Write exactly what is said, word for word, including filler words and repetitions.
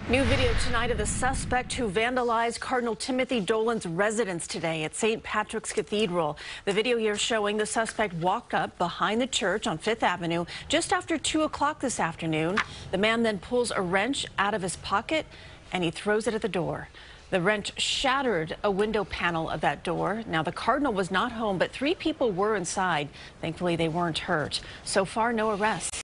New video tonight of the suspect who vandalized Cardinal Timothy Dolan's residence today at Saint Patrick's Cathedral. The video here showing the suspect walked up behind the church on Fifth Avenue just after two o'clock this afternoon. The man then pulls a wrench out of his pocket and he throws it at the door. The wrench shattered a window panel of that door. Now, the Cardinal was not home, but three people were inside. Thankfully, they weren't hurt. So far, no arrests.